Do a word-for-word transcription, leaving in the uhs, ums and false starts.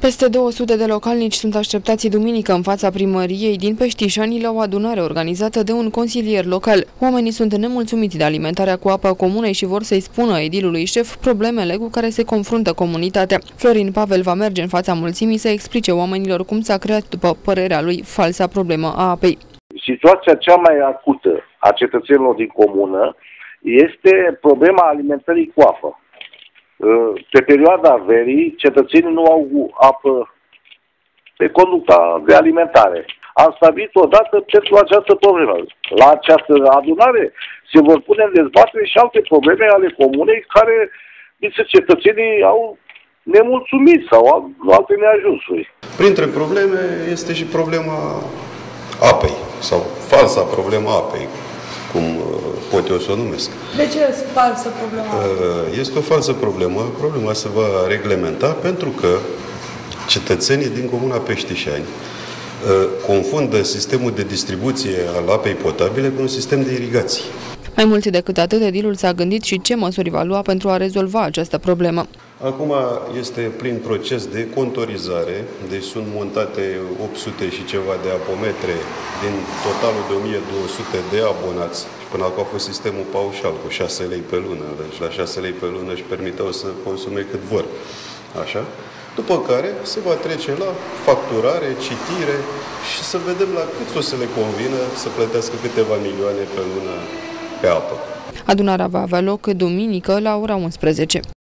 Peste două sute de localnici sunt așteptați duminică în fața primăriei din Peștișani la o adunare organizată de un consilier local. Oamenii sunt nemulțumiți de alimentarea cu apă a comunei și vor să-i spună edilului șef problemele cu care se confruntă comunitatea. Florin Pavel va merge în fața mulțimii să explice oamenilor cum s-a creat, după părerea lui, falsa problemă a apei. Situația cea mai acută a cetățenilor din comună este problema alimentării cu apă. Pe perioada verii, cetățenii nu au apă pe conducta de alimentare. Am stabilit odată pentru această problemă. La această adunare se vor pune în dezbatere și alte probleme ale comunei care, zice, cetățenii au nemulțumiți sau au alte neajunsuri. Printre probleme este și problema apei sau falsa problema apei, cum pot eu să o numesc. De ce este falsă problema? Este o falsă problemă. Problema se va reglementa pentru că cetățenii din comuna Peștișani confundă sistemul de distribuție al apei potabile cu un sistem de irigații. Mai mult decât atât, edilul s-a gândit și ce măsuri va lua pentru a rezolva această problemă. Acum este plin proces de contorizare, deci sunt montate opt sute și ceva de apometre din totalul de o mie două sute de abonați. Și până acum a fost sistemul paușal cu șase lei pe lună, deci la șase lei pe lună își permiteau să consume cât vor. Așa? După care se va trece la facturare, citire și să vedem la cât o să le convină să plătească câteva milioane pe lună pe apă. Adunarea va avea loc duminică la ora unsprezece.